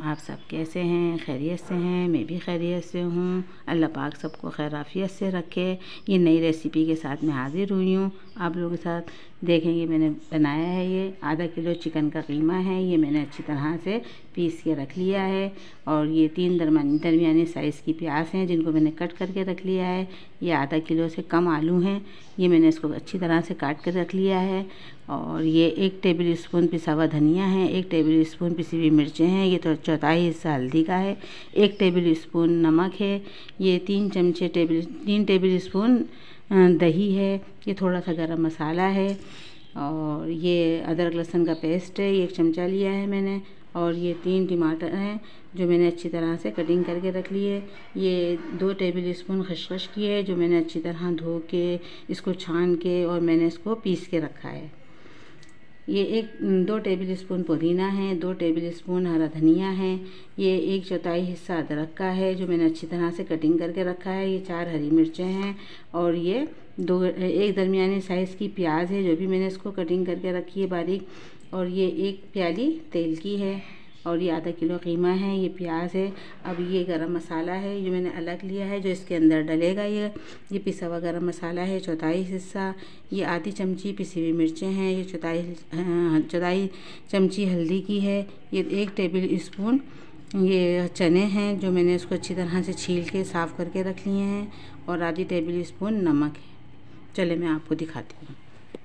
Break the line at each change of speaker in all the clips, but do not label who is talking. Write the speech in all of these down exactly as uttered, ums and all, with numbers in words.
आप सब कैसे हैं? खैरियत से हैं? मैं भी खैरियत से हूँ। अल्लाह पाक सबको खैर आफियत से रखे। ये नई रेसिपी के साथ मैं हाज़िर हुई हूँ आप लोगों के साथ। देखेंगे मैंने बनाया है, ये आधा किलो चिकन का कीमा है। ये मैंने अच्छी तरह से पीस के रख लिया है। और ये तीन दरमियानी दरमियानी साइज़ की प्याज हैं जिनको मैंने कट करके रख लिया है। ये आधा किलो से कम आलू हैं, ये मैंने इसको अच्छी तरह से काट कर रख लिया है। और ये एक टेबल स्पून पिसा हुआ धनिया है, एक टेबल स्पून पिसी हुई मिर्चें हैं, ये तो चौथाई हिस्सा हल्दी का है, एक टेबल स्पून नमक है, ये तीन चमचे टेबल तीन टेबल स्पून दही है, ये थोड़ा सा गरम मसाला है, और ये अदरक लहसुन का पेस्ट है, ये एक चमचा लिया है मैंने। और ये तीन टमाटर हैं जो मैंने अच्छी तरह से कटिंग करके रख लिए। ये दो टेबल स्पून खसखस की है जो मैंने अच्छी तरह धो के इसको छान के और मैंने इसको पीस के रखा है। ये एक दो टेबल स्पून पुदीना है, दो टेबल स्पून हरा धनिया है, ये एक चौथाई हिस्सा अदरक का है जो मैंने अच्छी तरह से कटिंग करके रखा है। ये चार हरी मिर्चें हैं, और ये दो एक दरमियानी साइज़ की प्याज है जो भी मैंने इसको कटिंग करके रखी है बारीक। और ये एक प्याली तेल की है, और ये आधा किलो कीमा है, ये प्याज है। अब ये गरम मसाला है जो मैंने अलग लिया है जो इसके अंदर डलेगा। ये ये पिसा हुआ गरम मसाला है चौथाई हिस्सा। ये आधी चमची पिसी हुई मिर्चें हैं, ये चौथाई चौथाई चमची हल्दी की है। ये एक टेबल स्पून ये चने हैं जो मैंने इसको अच्छी तरह से छील के साफ़ करके रख लिए हैं, और आधी टेबल स्पून नमक है। चले मैं आपको दिखाती हूँ।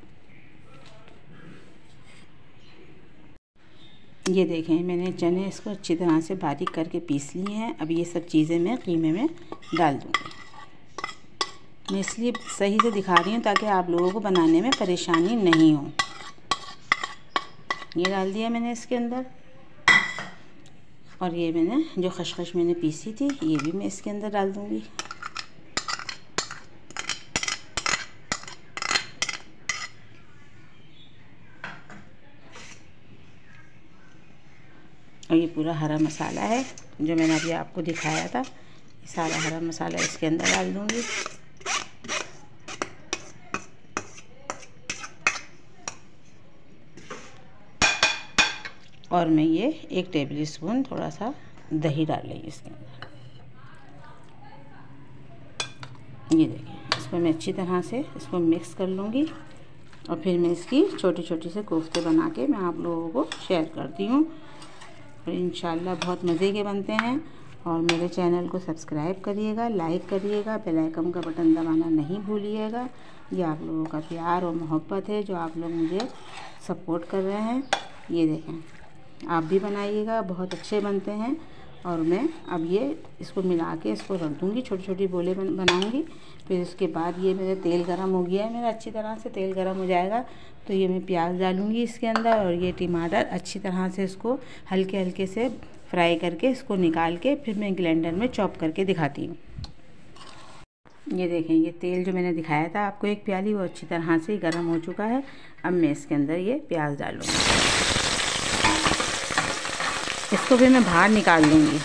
ये देखें मैंने चने इसको अच्छी तरह से बारीक करके पीस लिए हैं। अब ये सब चीज़ें मैं कीमे में डाल दूँगी। मैं इसलिए सही से दिखा रही हूँ ताकि आप लोगों को बनाने में परेशानी नहीं हो। ये डाल दिया मैंने इसके अंदर, और ये मैंने जो खसखस मैंने पीसी थी ये भी मैं इसके अंदर डाल दूँगी। और ये पूरा हरा मसाला है जो मैंने अभी आपको दिखाया था, ये सारा हरा मसाला इसके अंदर डाल दूँगी। और मैं ये एक टेबल स्पून थोड़ा सा दही डाल रही हूँ इसके अंदर। ये देखिए इसको मैं अच्छी तरह से इसको मिक्स कर लूँगी, और फिर मैं इसकी छोटी छोटी से कोफ्ते बना के मैं आप लोगों को शेयर करती हूँ। और इंशाल्लाह बहुत मज़े के बनते हैं। और मेरे चैनल को सब्सक्राइब करिएगा, लाइक करिएगा, बेल आइकन का बटन दबाना नहीं भूलिएगा। ये आप लोगों का प्यार और मोहब्बत है जो आप लोग मुझे सपोर्ट कर रहे हैं। ये देखें आप भी बनाइएगा, बहुत अच्छे बनते हैं। और मैं अब ये इसको मिला के इसको रख दूँगी, छोटी छोटी बोले बन, बनाऊँगी। फिर उसके बाद ये मेरा तेल गरम हो गया है, मेरा अच्छी तरह से तेल गरम हो जाएगा तो ये मैं प्याज डालूँगी इसके अंदर, और ये टमाटर अच्छी तरह से इसको हल्के हल्के से फ्राई करके इसको निकाल के फिर मैं ग्राइंडर में चॉप करके दिखाती हूँ। ये देखें ये तेल जो मैंने दिखाया था आपको एक प्याली, वो अच्छी तरह से गर्म हो चुका है। अब मैं इसके अंदर ये प्याज डालूँगी, इसको भी मैं बाहर निकाल लूँगी।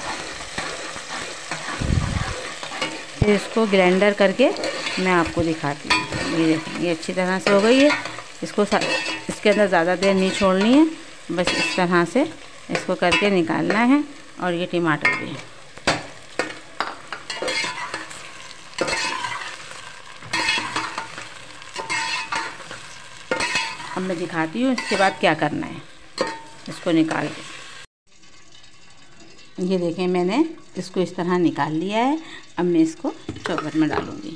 फिर इसको ग्राइंडर करके मैं आपको दिखाती हूँ। ये देखें ये अच्छी तरह से हो गई है। इसको इसके अंदर ज़्यादा देर नहीं छोड़नी है, बस इस तरह से इसको करके निकालना है। और ये टमाटर भी अब मैं दिखाती हूँ इसके बाद क्या करना है। इसको निकाल के ये देखें मैंने इसको इस तरह निकाल लिया है। अब मैं इसको चॉपर में डालूँगी।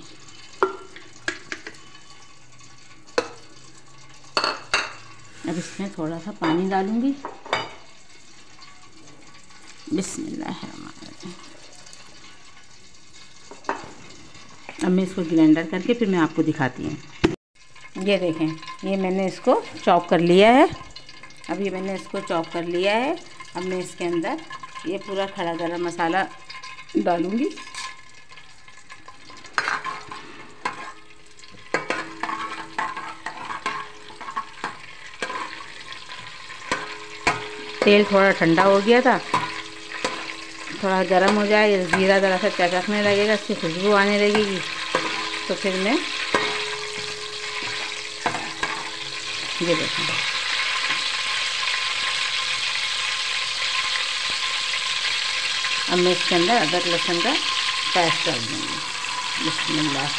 अब इसमें थोड़ा सा पानी डालूँगी। बिस्मिल्लाहिर्रहमानिर्रहीम। अब मैं इसको ग्राइंडर करके फिर मैं आपको दिखाती हूँ। ये देखें ये मैंने इसको चॉप कर लिया है। अब ये मैंने इसको चॉप कर लिया है। अब मैं इसके अंदर ये पूरा खड़ा गरम मसाला डालूँगी। तेल थोड़ा ठंडा हो गया था, थोड़ा गर्म हो जाए, जीरा ज़रा सा चटकने लगेगा, इसकी खुशबू आने लगेगी, तो फिर मैं ये देखें अब मैं इसके अंदर अदरक लहसुन का पेस्ट डाल दूँगी। बिस्मिल्लाह।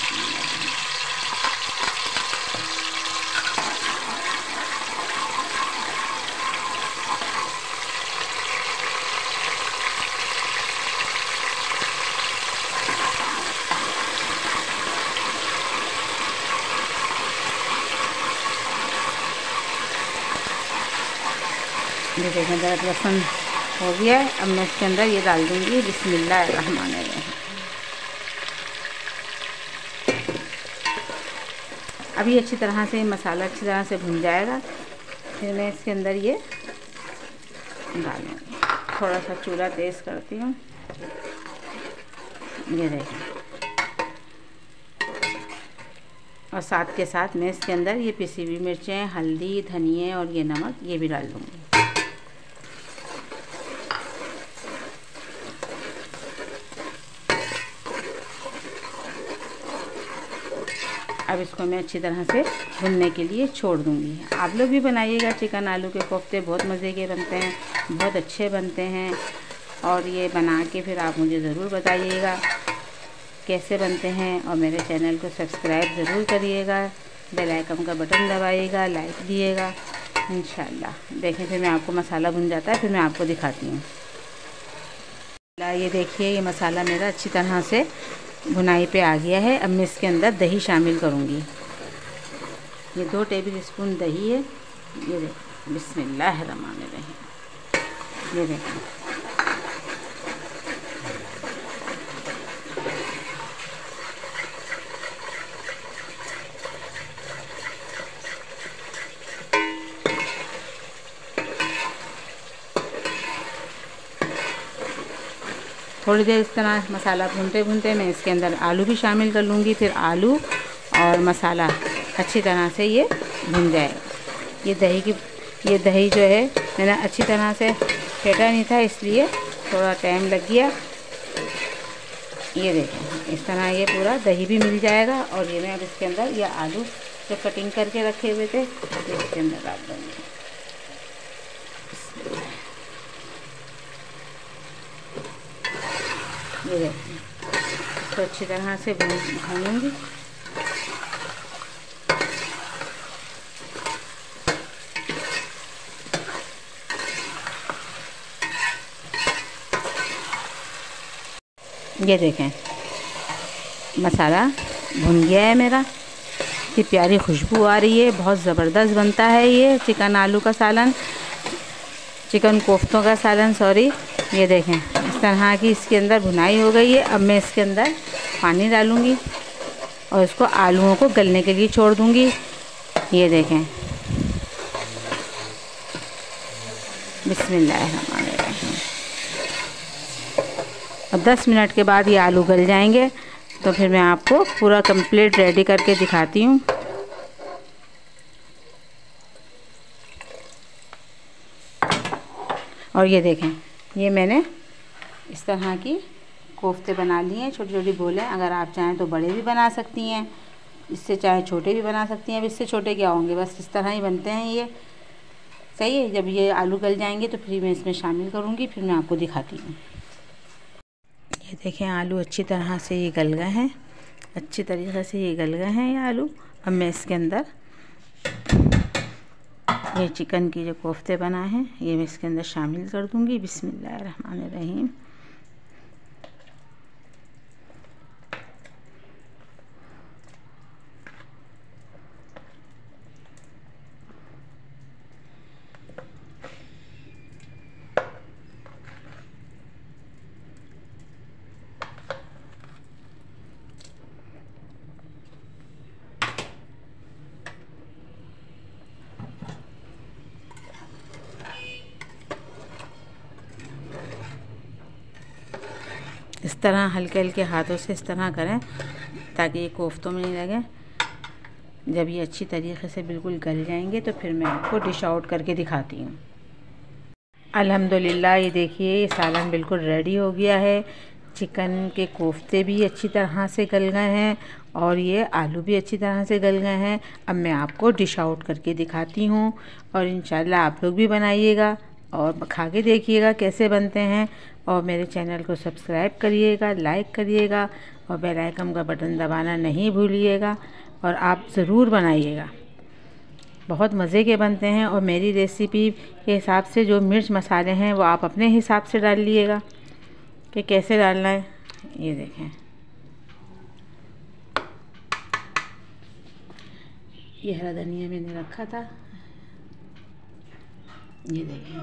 ये देखें अदरक लहसुन हो गया है। अब मैं इसके अंदर ये डाल दूँगी बिस्मिल्लाह रहमान रहीम। अब ये अच्छी तरह से मसाला अच्छी तरह से भुन जाएगा, फिर मैं इसके अंदर ये डालूँगी। थोड़ा सा चूल्हा तेज़ करती हूँ। ये देखें, और साथ के साथ मैं इसके अंदर ये पिसी हुई मिर्चें, हल्दी, धनिया और ये नमक ये भी डाल दूँगी। अब इसको मैं अच्छी तरह से भुनने के लिए छोड़ दूँगी। आप लोग भी बनाइएगा चिकन आलू के कोफ्ते, बहुत मज़े के बनते हैं, बहुत अच्छे बनते हैं। और ये बना के फिर आप मुझे ज़रूर बताइएगा कैसे बनते हैं। और मेरे चैनल को सब्सक्राइब ज़रूर करिएगा, बेल आइकन का बटन दबाइएगा, लाइक दिएगा इंशाल्लाह। देखें फिर मैं आपको मसाला भुन जाता है, फिर मैं आपको दिखाती हूँ। ये देखिए ये मसाला मेरा अच्छी तरह से भुनाई पे आ गया है। अब मैं इसके अंदर दही शामिल करूँगी। ये दो टेबल स्पून दही है। ये देखें बिस्मिल्लाह रहमान रहीम। ये देखें थोड़ी देर इस तरह मसाला भूनते भूनते मैं इसके अंदर आलू भी शामिल कर लूँगी। फिर आलू और मसाला अच्छी तरह से ये भुन जाएगा। ये दही की ये दही जो है मैंने अच्छी तरह से फेंटा नहीं था, इसलिए थोड़ा टाइम लग गया। ये देखें इस तरह ये पूरा दही भी मिल जाएगा। और ये मैं अब इसके अंदर ये आलू जो कटिंग करके रखे हुए थे इसके अंदर डाल दूँगी। ये देखें इसको अच्छी तरह से भूनूंगी। ये देखें मसाला भुन गया है मेरा, इतनी प्यारी खुशबू आ रही है, बहुत ज़बरदस्त बनता है ये चिकन आलू का सालन, चिकन कोफ्तों का सालन सॉरी। ये देखें इस तरह की इसके अंदर भुनाई हो गई है। अब मैं इसके अंदर पानी डालूँगी और इसको आलूओं को गलने के लिए छोड़ दूँगी। ये देखें बिस्मिल्लाहिर्रहमानिर्रहीम। अब दस मिनट के बाद ये आलू गल जाएंगे तो फिर मैं आपको पूरा कंप्लीट रेडी करके दिखाती हूँ। और ये देखें ये मैंने इस तरह की कोफ्ते बना लिए हैं, छोटी छोटी बोलें। अगर आप चाहें तो बड़े भी बना सकती हैं, इससे चाहे छोटे भी बना सकती हैं। अब इससे छोटे क्या होंगे, बस इस तरह ही बनते हैं ये। सही है। जब ये आलू गल जाएंगे तो फिर मैं इसमें शामिल करूँगी, फिर मैं आपको दिखाती हूँ। ये देखें आलू अच्छी तरह से ये गल गए हैं, अच्छी तरीके से ये गल गए हैं ये आलू। अब मैं इसके अंदर ये चिकन की जो कोफ्ते बनाए हैं ये मैं इसके अंदर शामिल कर दूंगी। बिस्मिल्लाहिर्रहमानिर्रहीम। इस तरह हल्के हल्के हाथों से इस तरह करें ताकि ये कोफ्तों में नहीं लगे। जब ये अच्छी तरीके से बिल्कुल गल जाएंगे तो फिर मैं आपको डिश आउट करके दिखाती हूँ। अल्हम्दुलिल्लाह ये देखिए ये सालन बिल्कुल रेडी हो गया है। चिकन के कोफ्ते भी अच्छी तरह से गल गए हैं और ये आलू भी अच्छी तरह से गल गए हैं। अब मैं आपको डिश आउट करके दिखाती हूँ और इंशाल्लाह आप लोग भी बनाइएगा और खा के देखिएगा कैसे बनते हैं। और मेरे चैनल को सब्सक्राइब करिएगा, लाइक करिएगा और बेल आइकन का बटन दबाना नहीं भूलिएगा। और आप ज़रूर बनाइएगा, बहुत मज़े के बनते हैं। और मेरी रेसिपी के हिसाब से जो मिर्च मसाले हैं वो आप अपने हिसाब से डाल लीजिएगा कि कैसे डालना है। ये देखें, ये हरा धनिया मैंने रखा था, ये देखें।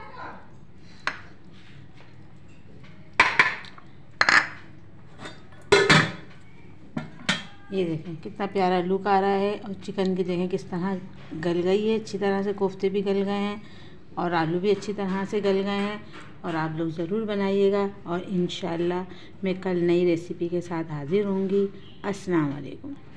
ये देखें कितना प्यारा लुक आ रहा है। और चिकन की देखें किस तरह गल गई है अच्छी तरह से, कोफ्ते भी गल गए हैं और आलू भी अच्छी तरह से गल गए हैं। और आप लोग ज़रूर बनाइएगा। और इंशाल्लाह मैं कल नई रेसिपी के साथ हाज़िर होंगी। अस्सलाम वालेकुम।